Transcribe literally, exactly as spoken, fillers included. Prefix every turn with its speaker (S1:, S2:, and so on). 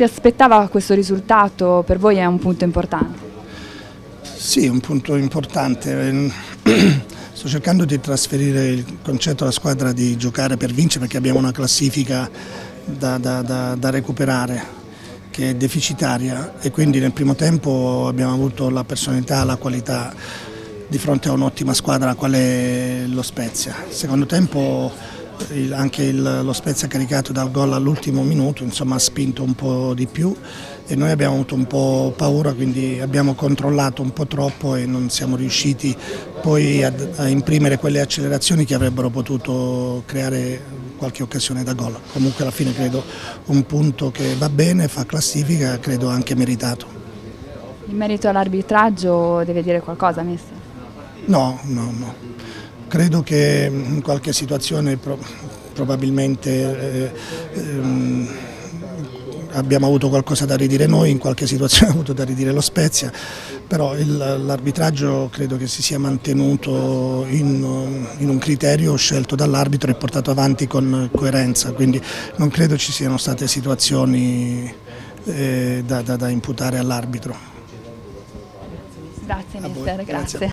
S1: si aspettava questo risultato? Per voi è un punto importante?
S2: Sì, è un punto importante. Sto cercando di trasferire il concetto alla squadra di giocare per vincere, perché abbiamo una classifica da, da, da, da recuperare che è deficitaria, e quindi nel primo tempo abbiamo avuto la personalità, la qualità di fronte a un'ottima squadra qual è lo Spezia. Nel secondo tempo il, anche il, lo Spezia caricato dal gol all'ultimo minuto, insomma, ha spinto un po' di più e noi abbiamo avuto un po' paura, quindi abbiamo controllato un po' troppo e non siamo riusciti poi a, a imprimere quelle accelerazioni che avrebbero potuto creare qualche occasione da gol. Comunque alla fine credo un punto che va bene, fa classifica, credo anche meritato.
S1: In merito all'arbitraggio deve dire qualcosa, mister?
S2: No, no, no. Credo che in qualche situazione pro probabilmente eh, ehm, abbiamo avuto qualcosa da ridire noi, in qualche situazione ha avuto da ridire lo Spezia, però l'arbitraggio credo che si sia mantenuto in, in un criterio scelto dall'arbitro e portato avanti con coerenza, quindi non credo ci siano state situazioni eh, da, da, da imputare all'arbitro.
S1: Grazie mister, grazie.
S2: grazie.